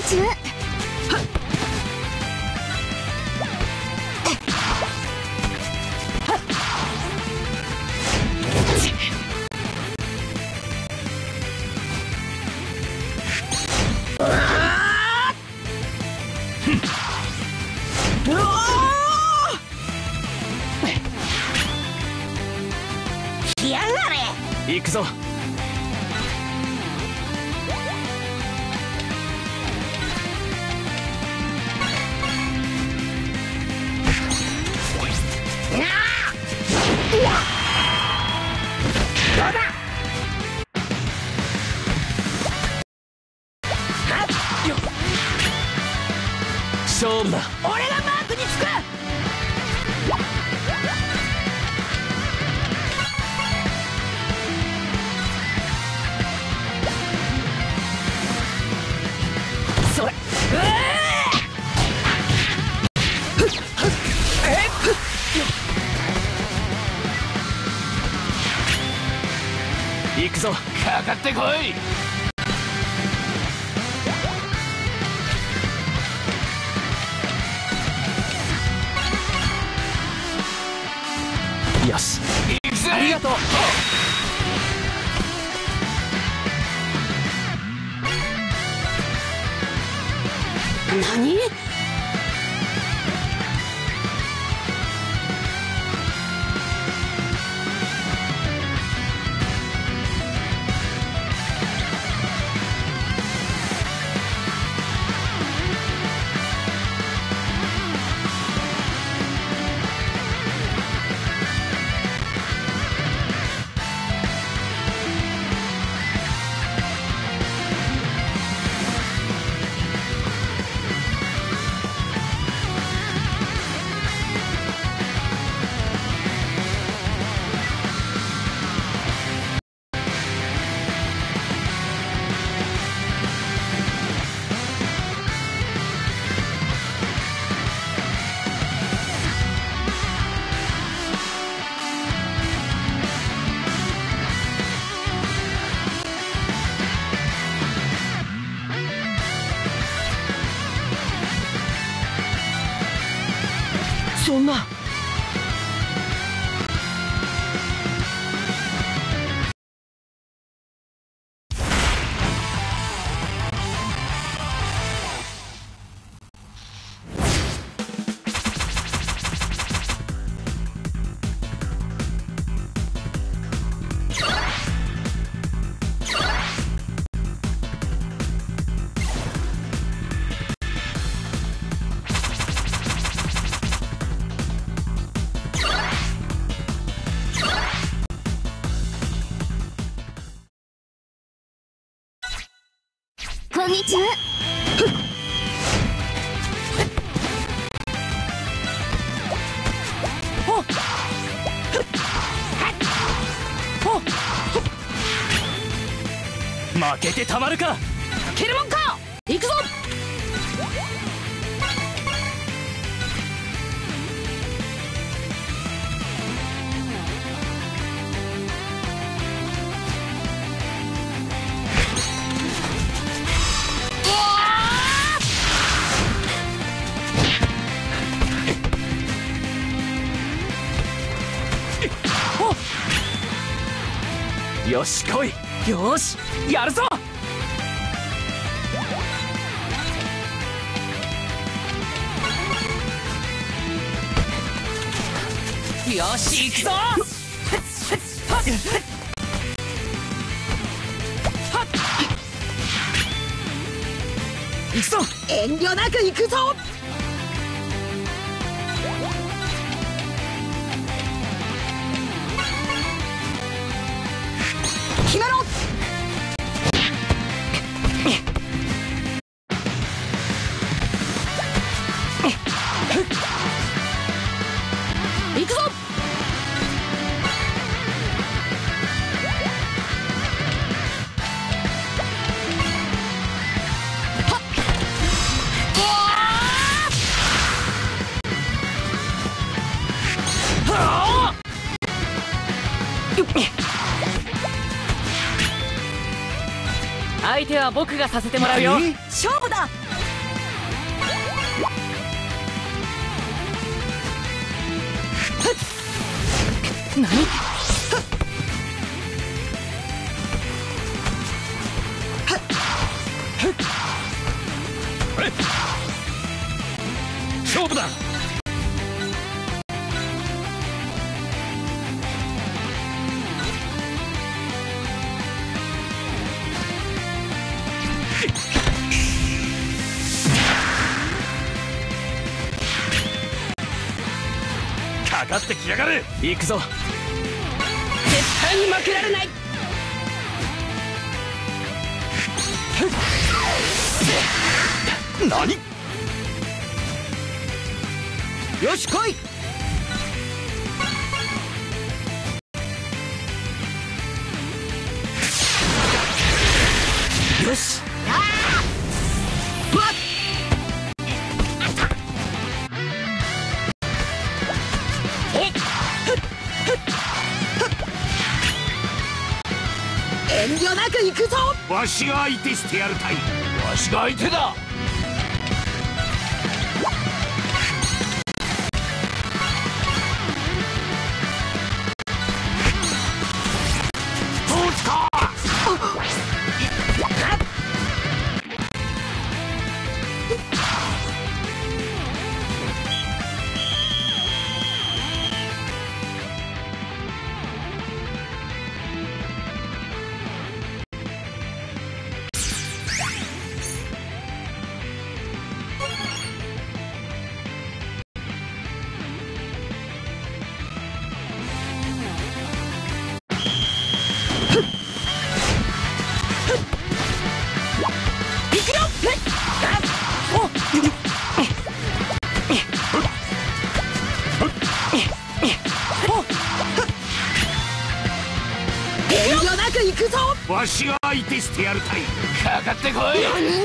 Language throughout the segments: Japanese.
中。来やがれ。 行くぞ。勝負だ。 俺がマークにつく。それ。 行くぞ。かかってこい。よし、行くぜ。ありがとう。 何？そんな。こんにちは。 負けてたまるか。 蹴るもんか。行くぞ。 よし来い。よしやるぞ。よし行くぞ。行くぞ。 遠慮なく行くぞ。決めろ。行くぞ。 相手は僕がさせてもらうよ。 勝負だ。 何？ 勝負だ。かかってきやがれ。行くぞ。 絶対に負けられない。 何？ よし来い。よし。遠慮なく行くぞ。 わしが相手してやるたい。わしが相手だ。どうすか。 遠慮なく行くぞ。 わしが相手してやるたい。かかってこい。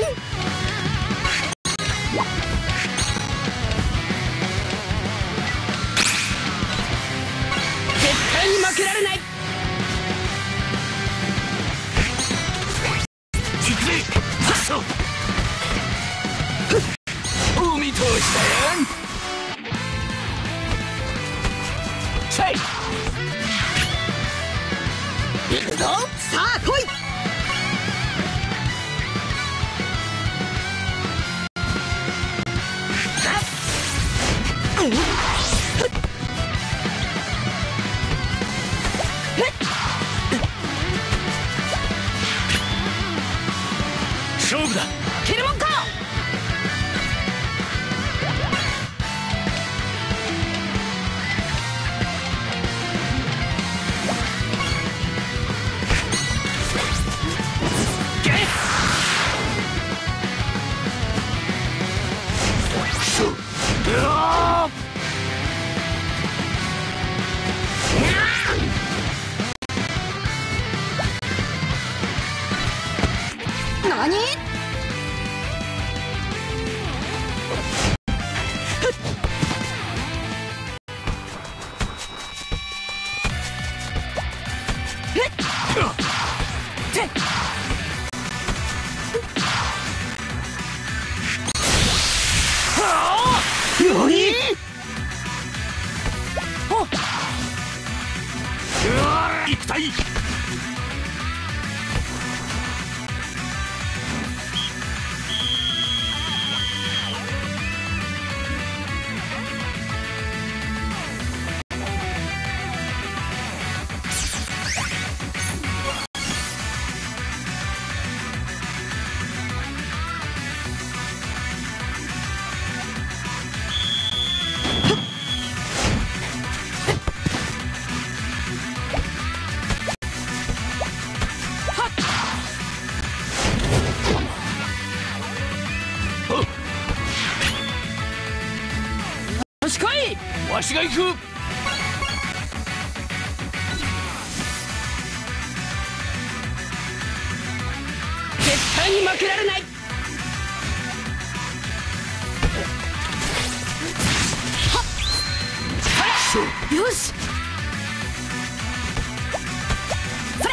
絶対に負けられない。 行くぜ。そう。お見通しだよ。チェイ。 行くぞ。さあ来い。 勝負だ。 蹴るもんか。何？ 行くたい。 よし来い。 わしが行く。 絶対に負けられない。よし。それ。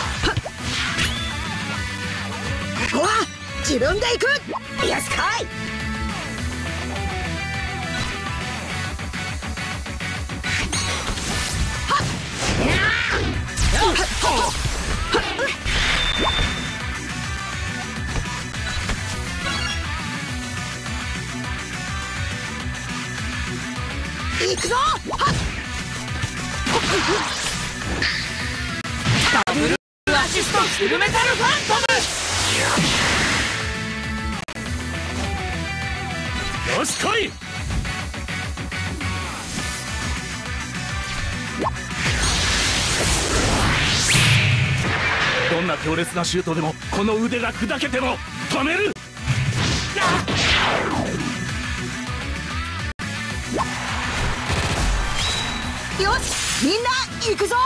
ここは自分で行く。よし来い。 行くぞ。 ダブルアシストフルメタルファントム。よし来い。どんな強烈なシュートでもこの腕が砕けても止める。 よし、みんな行くぞ。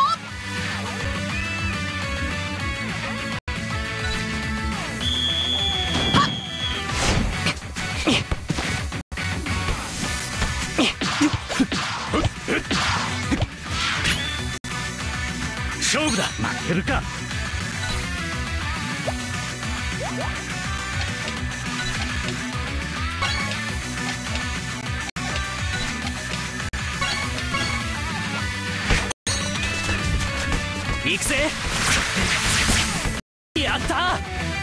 勝負だ。負けるか。行くぜ。やった。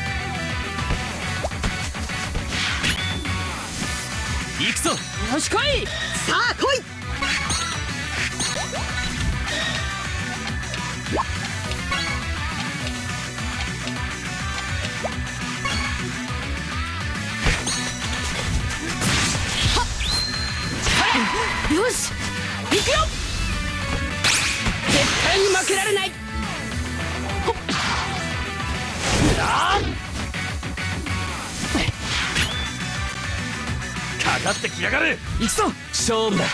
行くぞ。よし来い。 さあ来い。 よし行くよ。絶対に負けられない。 かかってきやがる。行くぞ。勝負だ。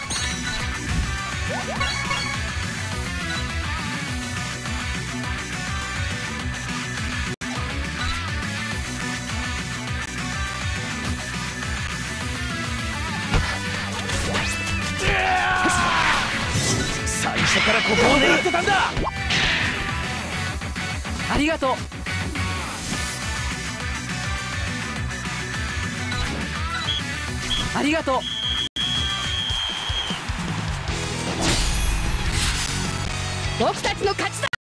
最初からここを狙ってたんだ。 ありがとう。ありがとう。僕たちの勝ちだ。